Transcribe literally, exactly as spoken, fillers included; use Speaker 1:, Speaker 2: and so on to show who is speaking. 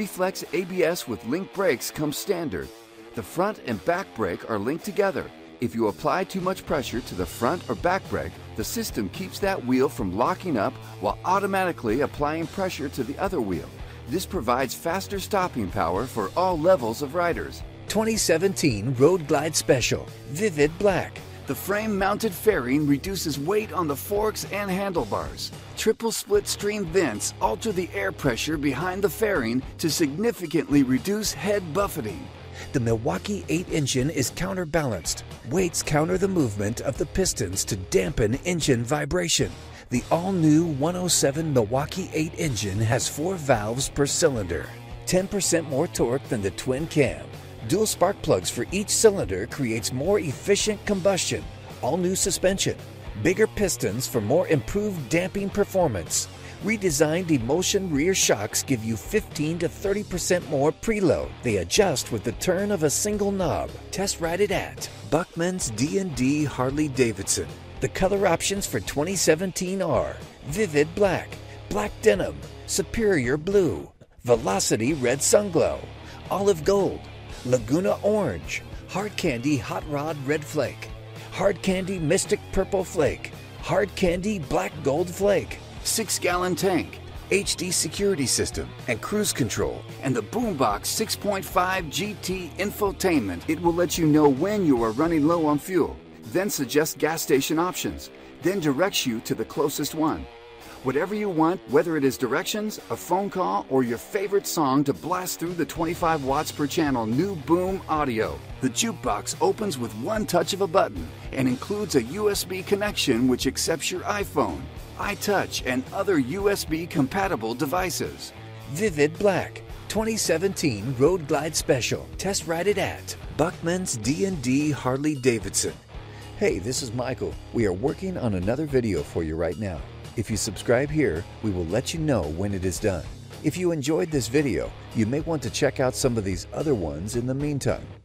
Speaker 1: Reflex A B S with link brakes comes standard. The front and back brake are linked together. If you apply too much pressure to the front or back brake, the system keeps that wheel from locking up while automatically applying pressure to the other wheel. This provides faster stopping power for all levels of riders.
Speaker 2: twenty seventeen Road Glide Special, Vivid Black.
Speaker 1: The frame-mounted fairing reduces weight on the forks and handlebars. Triple split stream vents alter the air pressure behind the fairing to significantly reduce head buffeting.
Speaker 2: The Milwaukee-Eight Engine is counterbalanced. Weights counter the movement of the pistons to dampen engine vibration. The all-new one oh seven Milwaukee-Eight Engine has four valves per cylinder, ten percent more torque than the twin cam. Dual spark plugs for each cylinder creates more efficient combustion. All-new suspension, bigger pistons for more improved damping performance. Redesigned emulsion rear shocks give you fifteen to thirty percent more preload. They adjust with the turn of a single knob. Test ride it at Buckminn's D and D Harley-Davidson. The color options for twenty seventeen are Vivid Black, Black Denim, Superior Blue, Velocity Red Sunglow, Olive Gold, Laguna Orange, Hard Candy Hot Rod Red Flake, Hard Candy Mystic Purple Flake, Hard Candy Black Gold Flake,
Speaker 1: six gallon tank, H D security system, and cruise control, and the Boombox six point five G T infotainment. It will let you know when you are running low on fuel, then suggest gas station options, then directs you to the closest one. Whatever you want, whether it is directions, a phone call, or your favorite song to blast through the twenty-five watts per channel new Boom audio. The jukebox opens with one touch of a button and includes a U S B connection which accepts your iPhone, iTouch, and other U S B compatible devices.
Speaker 2: Vivid Black, twenty seventeen Road Glide Special. Test ride it at Buckminn's D and D Harley-Davidson. Hey, this is Michael. We are working on another video for you right now. If you subscribe here, we will let you know when it is done. If you enjoyed this video, you may want to check out some of these other ones in the meantime.